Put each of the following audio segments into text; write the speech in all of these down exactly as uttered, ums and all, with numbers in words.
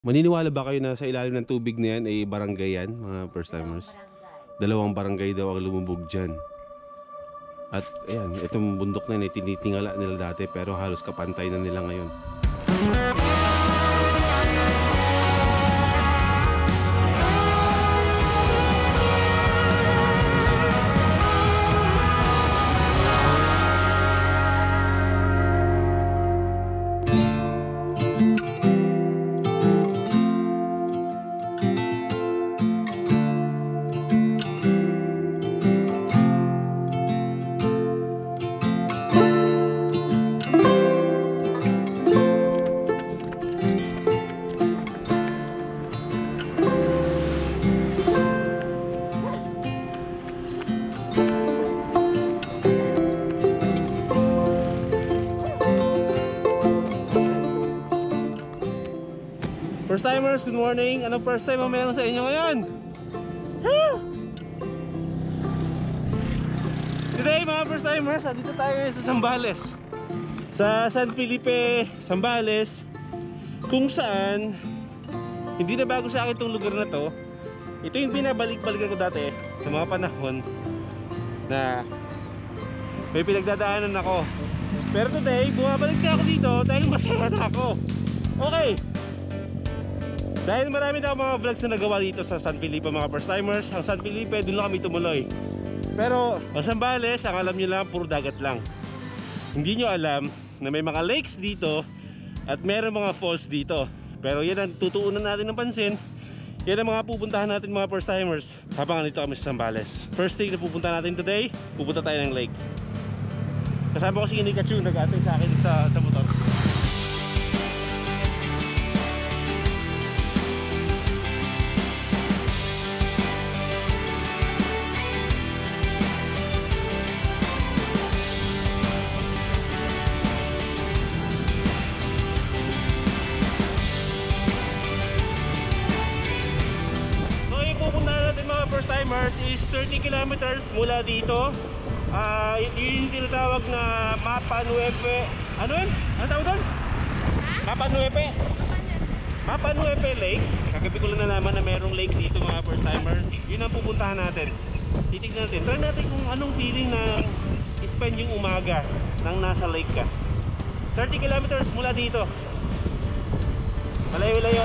Maniniwala ba kayo na sa ilalim ng tubig na yan ay barangay yan, mga first timers? Dalawang barangay daw ang lumubog dyan. At ayan, itong bundok na yun ay tinitingala nila dati pero halos kapantay na nila ngayon. First timers, good morning! Anong first time ang meron sa inyo ngayon? Woo! Today mga first timers, dito tayo sa Zambales, sa San Felipe, Zambales, kung saan hindi na bago sa akin itong lugar na to. Ito yung binabalik-balikan ko dati sa mga panahon na may pinagdadaanan ako. Pero today, bumabalik na ako dito dahil masaya na ako. Okay, dahil marami na mga vlogs na nagawa dito sa San Felipe mga first timers. Ang San Felipe, doon lang kami tumuloy. Pero ang Zambales, ang alam nyo lang, puro dagat lang. Hindi nyo alam na may mga lakes dito at meron mga falls dito. Pero yan ang tutuunan natin ng pansin. Yan ang mga pupuntahan natin mga first timers habang nandito kami sa Zambales. First thing na pupunta natin today, pupunta tayo ng lake. Kasama ko si Inikachu, nag-atay sa akin sa, sa motor. Is thirty kilometers mula dito. Uh, yun yung tinatawag na Mapa Nuepe. Ano yun? Ano tawag doon? Mapa Nuepe. Mapa Nuepe Lake. Kagabi ko lang nalaman na merong lake dito mga first timers. Yun ang pupuntahan natin. Titignan natin. Try natin kung anong feeling na spend yung umaga nang nasa lake ka. thirty kilometers mula dito. Malayo-layo.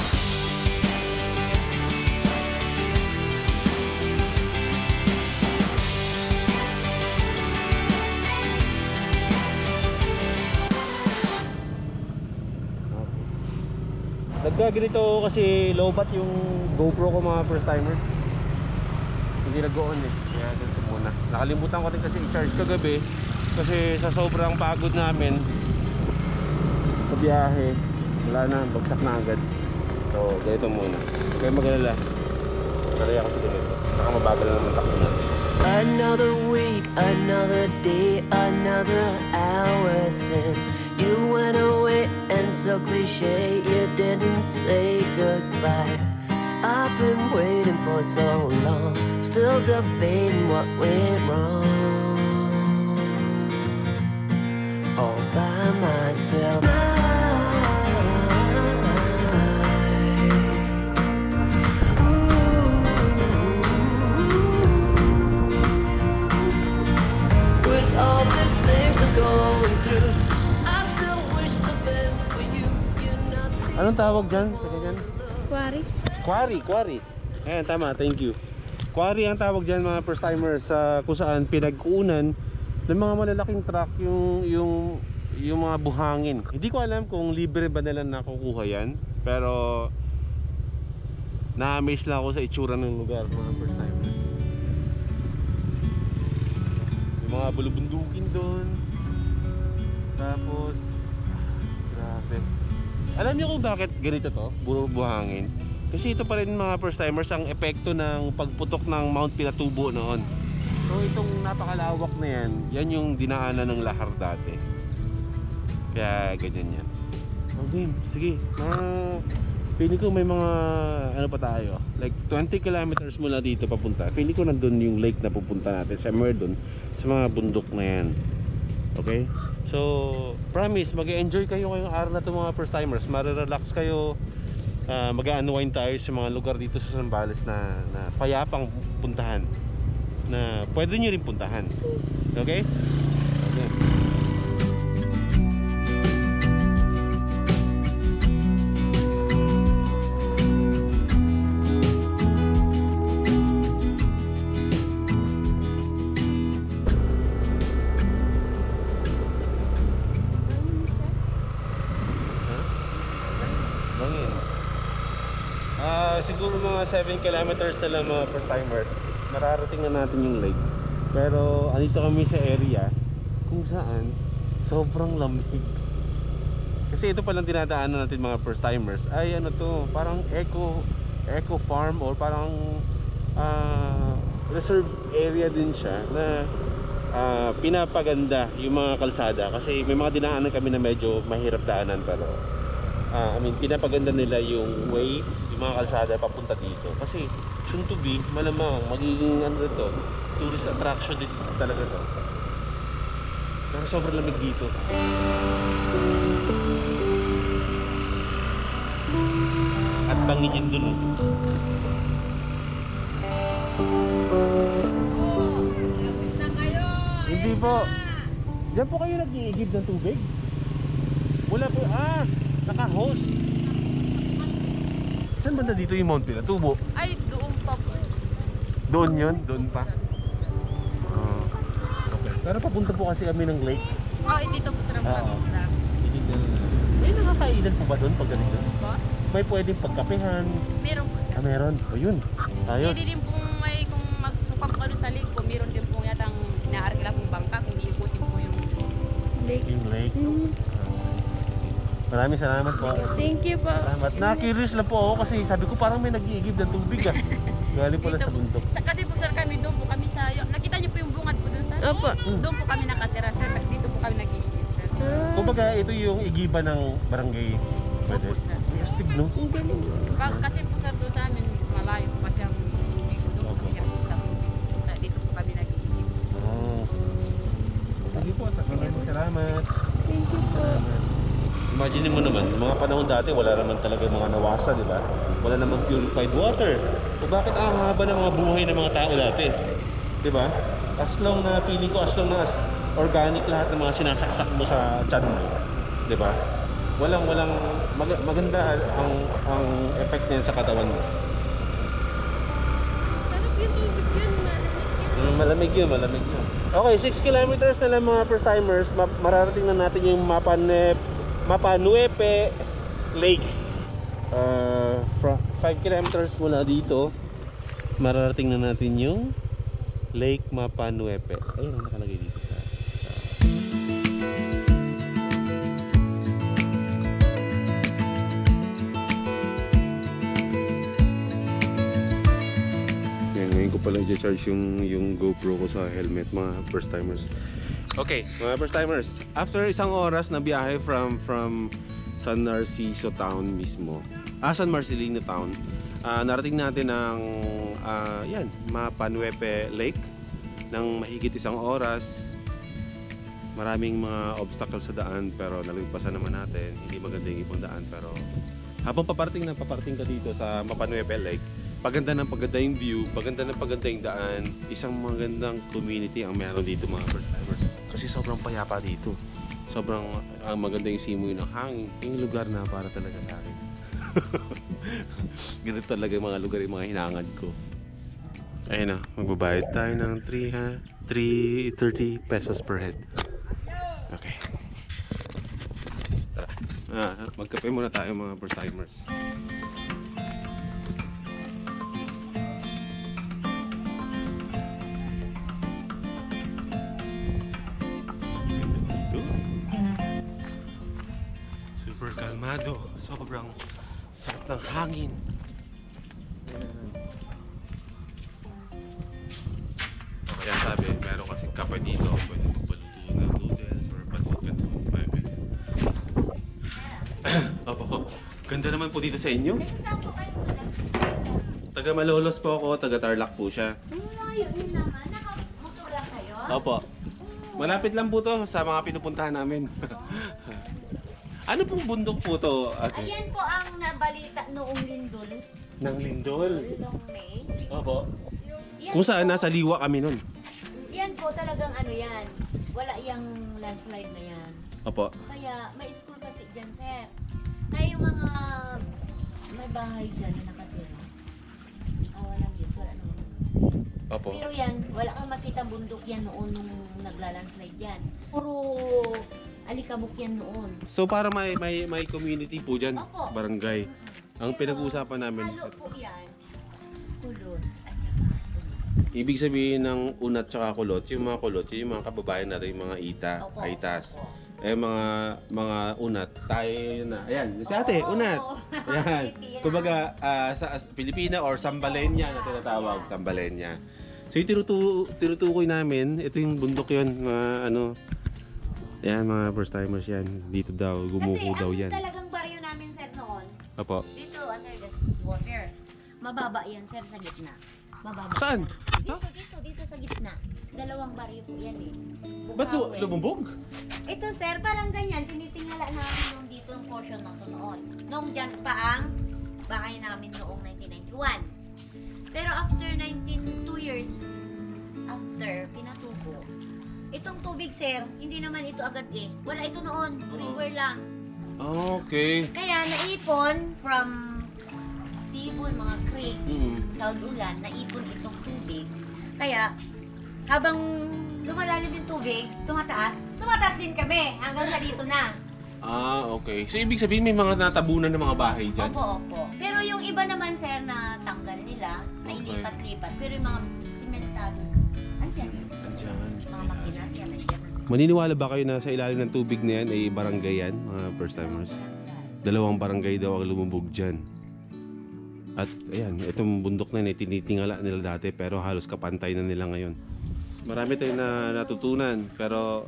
Nagkaganito ako kasi low bat yung GoPro ko mga first timers. Hindi nag-on eh. Kaya ganito muna. Nakalimutan ko din kasi i-charge kagabi. Kasi sa sobrang pagod namin sa biyahe, wala na, bagsak na agad. So ganito muna. Kaya mag-alala. Saraya kasi ganito. Saka mabagal na naman takbo natin. Another week, another day, another hour since you went away, and so cliche you didn't say goodbye. I've been waiting for so long, still debating what went wrong. All by myself. All these things I'm going through, I still wish the best for you. You're not. Anong tawag dyan? Sa ganyan? Quarry. Quarry, quarry. Ayan, tama, thank you. Quarry ang tawag dyan mga first timers, sa kung saan pinagkuunan ng mga malalaking truck yung, yung, yung mga buhangin. Hindi ko alam kung libre ba nila nakukuha yan, pero na-amaze lang ako sa itsura ng lugar mga first timers. Mga bulubundukin doon. Tapos grabe. Alam niyo kung bakit ganito to? Puro buhangin. Kasi ito pa rin mga first timers ang epekto ng pagputok ng Mount Pinatubo noon. So itong napakalawak na yan, yan yung dinaanan ng lahar dati. Kaya ganyan yan. Okay, sige. Uh, Feeling ko may mga ano pa tayo, like twenty kilometers mula dito papunta. Feeling ko nandun yung lake na pupunta natin, somewhere dun sa mga bundok na yan. Okay? So, promise, mag-enjoy kayo ngayong araw na ito mga first timers. Marirelax kayo. uh, mag-unwind tayo sa mga lugar dito sa Zambales na, na payapang puntahan, na pwede nyo rin puntahan. Okay? Okay. Ah, siguro mga seven kilometers na lang mga first timers. Mararating na natin yung lake. Pero andito kami sa area kung saan sobrang lamig. Kasi ito palang dinadaanan natin mga first timers ay ano to, parang eco eco farm or parang uh, reserve area din siya na uh, pinapaganda yung mga kalsada. Kasi may mga dinaanan kami na medyo mahirap daanan, pero uh, I mean pinapaganda nila yung way, yung mga kalsada papunta dito. Kasi soon to be, malamang magiging ano to, tourist attraction din talaga to. Pero sobrang lamig dito. At bangin yun dun. Na kayo. Hindi po. Diyan po kayo nag-iigib ng tubig? Wala po. Ah, naka-hose. Saan banda dito yung Mount Pinatubo? Ay, doon pa po. Doon yun? Doon pa? Ah, okay. Pero papunta po kasi kami ng lake. Oh, dito po sa Rampadura. May nakakainan po ba doon pag ganito? Po? May pwedeng pagkapehan. Meron po siya. Ah, meron. O yun. Ayos. Hindi din pong may kung magpupang ano sa lake po, meron din po yatang inaarkila pong bangka kung iikutin po yung lake. Yung lake. Maraming salamat po. Thank you po. Salamat. Na-curious lang po ako kasi sabi ko parang may nag-iigib ng tubig ah. Galing pala Dito sa po- bundok. Sa, kasi po sir kami doon po kami sa, nakita niyo po yung bungad po doon sir? Opo. Doon po kami nakatira sir, dito po kami nag-iigib sir. Kumbaga ito yung igiban ng barangay. Pwede. Opo sir. Ay, astig no? Ang galing. Pag, kasi po sir doon sa amin, malayo po kasi ang tubig doon po kami po sa tubig. Sa- Dito po kami nag-iigib. Oh. Sige po, maraming salamat. Thank you po. Imagine mo naman, mga panahon dati wala naman talaga mga nawasa, di ba? Wala namang purified water. O bakit ang haba ng mga buhay ng mga tao dati? Di ba? As long na feeling ko, as long na as organic lahat ng mga sinasaksak mo sa tiyan mo. Di ba? Walang walang mag maganda ang ang effect niyan sa katawan mo. Sarap yung tubig yun. Malamig yun. Mm, malamig yun, malamig yun. Okay, six kilometers na lang mga first timers. Ma mararating na natin yung Mapanep Mapanuepe Lake. Uh, from five kilometers mula dito, mararating na natin yung Lake Mapanuepe. Ayun ang nakalagay dito sa, sa... Yan, ngayon ko palang i-charge yung, yung GoPro ko sa helmet, mga first timers. Okay, mga first timers, after isang oras na biyahe from from San Narciso town mismo, ah, San Marcelino town, uh, narating natin ang uh, yan, Mapanuepe Lake ng mahigit isang oras. Maraming mga obstacles sa daan pero nalagpasan naman natin. Hindi maganda yung ibang daan, pero habang paparating na paparating ka dito sa Mapanuepe Lake, paganda ng paganda yung view, paganda ng paganda yung daan, isang magandang community ang meron dito mga first timers. Kasi sobrang payapa dito. Sobrang uh, maganda yung simoy ng hangin. Yung lugar na para talaga sa akin. Ganito talaga yung mga lugar, yung mga hinangad ko. Ayun na, magbabayad tayo ng three thirty pesos per head. Okay. Tara. Ah, magkape muna tayo mga first timers. Super kalmado, sobrang sarap ng hangin. O kaya sabi, meron kasing kape dito, pwede magpaluto ng noodles or pansit canton. Opo, ganda naman po dito sa inyo. Taga Malolos po ako, taga Tarlac po siya. Malayo din naman. Nakamotor lang kayo? Opo. Malapit lang po to sa mga pinupuntahan namin. Ano pong bundok po to, ate? Ayan po ang nab nabalita noong lindol, Ng lindol. noong May. Opo. Yan Kung saan po, nasa liwa kami nun. Yan po talagang ano yan. Wala yung landslide na yan. Opo. Kaya may school kasi dyan, sir. Kaya yung mga may bahay dyan na nakatira. Ah, walang Diyos, wala naman. Opo. Pero yan, wala kang makita bundok yan noon nung nagla-landslide yan. Puro alikabok yan noon. So para may may may community po diyan, Opo. barangay. Ang Pero, pinag-uusapan namin, Halo po yan. Kulot at saka tulot. ibig sabihin ng unat tsaka kulot, yung mga kulot, yung mga kababayan natin, yung mga ita, Opo, aitas. opo. Eh mga mga unat, tayo na. Ayan, si ate, Oo. unat. Ayan. Pilipina. Kumbaga ah, sa as- Pilipina or Sambalenya na tinatawag, Yeah. Sambalenya. So yung tinutu tinutukoy namin, ito yung bundok yun, mga ano. Ayan, mga first timers yan. Dito daw, gumuho daw Kasi yan. ang talagang baryo namin, sir, noon, Opo. dito under the water. Mababa yan, sir, sa gitna. Mababa. Saan? Dito, dito, dito sa gitna. Dalawang baryo po yan eh. Ba't lu- Bukawen. lumubog? Ito, sir, parang ganyan. Tinitingala namin nung dito yung portion na to noon. Nung dyan pa ang bahay namin noong nineteen ninety-one. Pero after nineteen, two years after, pinatubo. Itong tubig, sir, hindi naman ito agad eh. Wala ito noon. River lang. Okay. Kaya naipon from sibol, mga creek, Mm. sa ulan, naipon itong tubig. Kaya, habang lumalalim yung tubig, tumataas, tumataas din kami hanggang sa dito na. Ah, okay. So, ibig sabihin may mga natabunan ng mga bahay dyan? Opo, opo. Pero yung iba naman, sir, na tanggal nila, na Okay. ilipat-lipat. Pero yung mga simentado, andyan. Andyan. Mga makina, yan, andyan. Maniniwala ba kayo na sa ilalim ng tubig na yan ay barangay yan, mga first timers? Dalawang barangay daw ang lumubog dyan. At ayan, itong bundok na yun ay tinitingala nila dati pero halos kapantay na nila ngayon. Marami tayong na natutunan pero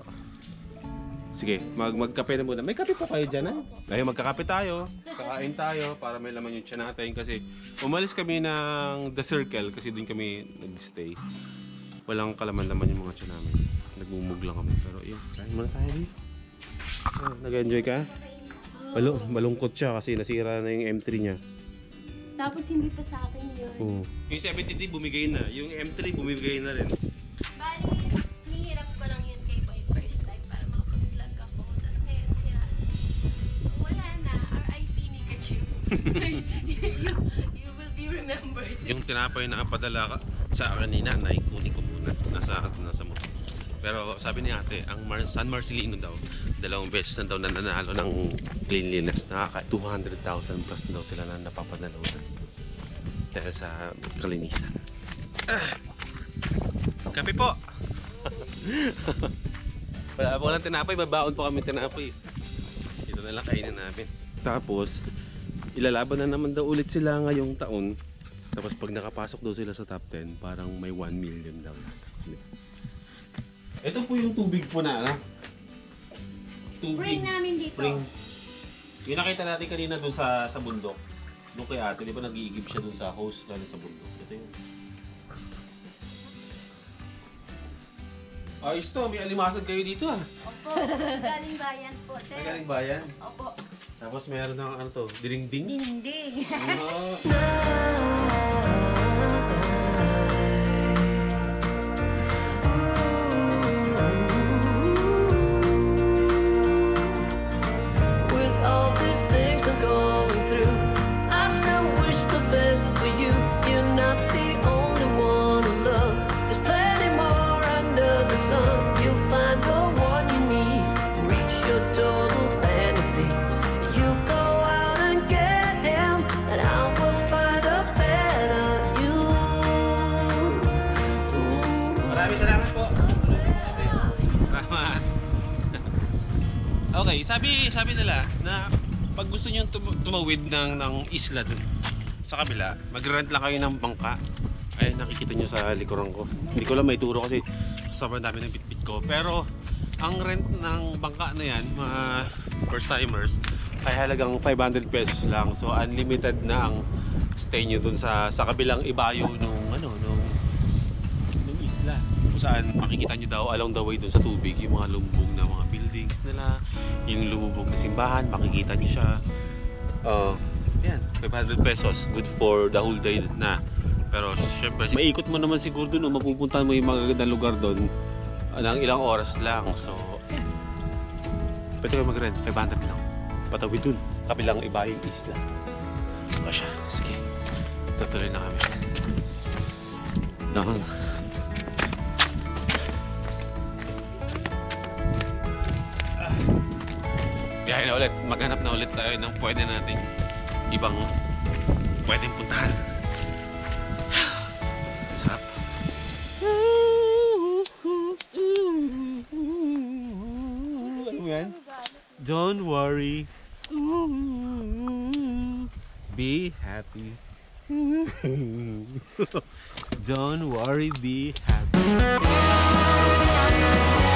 sige, mag magkape na muna. May kape pa kayo dyan, ha? Dahil magkakape tayo, kakain tayo para may laman yung tiyan natin kasi umalis kami ng The Circle kasi doon kami nag-stay. Walang kalaman-laman yung mga tiyan namin. Nagmumug lang kami pero yun, kain muna tayo dito. Ah, nag-enjoy ka? Malo, malungkot siya kasi nasira na yung M three niya. Tapos hindi pa sa akin yun. Oo. Yung seventy D bumigay na, yung M three bumigay na rin. Bali, nihirap ko lang yun kay Boy first time para makapag-vlog ako. Tapos ngayon, sira. Wala na. R I P Pikachu. you, you will be remembered. Yung tinapay na padala ka sa akin ni nanay, kunin ko muna. Nasa, nasa motor. Pero sabi ni ate, ang Mar San Marcelino daw, dalawang beses na daw na nanalo ng cleanliness. Nakaka two hundred thousand plus daw sila na napapadalawan. Dahil sa kalinisan. Ah! Kape po! Wala po lang tinapay, babaon po kami tinapay. Ito na lang kainin namin. Tapos, ilalaban na naman daw ulit sila ngayong taon. Tapos pag nakapasok daw sila sa top ten, parang may one million daw. Ito po yung tubig po na, ano? Tubig. Spring namin dito. Spring. Yung nakita natin kanina doon sa, sa bundok. Doon kay ate, di ba nag-iigib siya doon sa hose galing sa bundok. Ito yun. Ayos to, may alimasag kayo dito ah. Opo, galing bayan po, sir. May galing bayan. Opo. Tapos meron ng ano to, dinding. Dinding. Oh. With all these things I'm going through, I still wish the best for you. You're not the only one to love. There's plenty more under the sun. You'll find the one you need. Reach your total fantasy. You go out and get him, and I will find a better you. Ooh. Maraming salamat po. Salamat. Okay, sabi sabi nila na pag gusto niyo tum tumawid ng ng isla dun sa kabila, mag-rent lang kayo ng bangka. Ay, nakikita niyo sa likuran ko. Hindi ko lang may turo kasi sobrang dami ng bitbit ko. Pero ang rent ng bangka na yan, mga first timers, ay halagang five hundred pesos lang. So unlimited na ang stay niyo dun sa sa kabilang ibayo nung ano, nung nung isla. Kung saan makikita nyo daw along the way dun sa tubig yung mga lumbog na mga buildings nila, yung lumubog na simbahan, makikita nyo siya. Uh, yan. five hundred pesos. Good for the whole day na. Pero syempre, maikot mo naman siguro dun o mapupuntahan mo yung magagandang lugar dun ng ilang oras lang. So, ayan. Pwede kayo mag-rent, five hundred lang. Patawid dun, kabilang ibayong isla. O siya, sige. Tutuloy na kami. Dahon. Biyahe na ulit. Maghanap na ulit tayo ng pwede nating ibang pwedeng puntahan. Sarap. Ano yan? Don't worry. Be happy. Don't worry, be happy.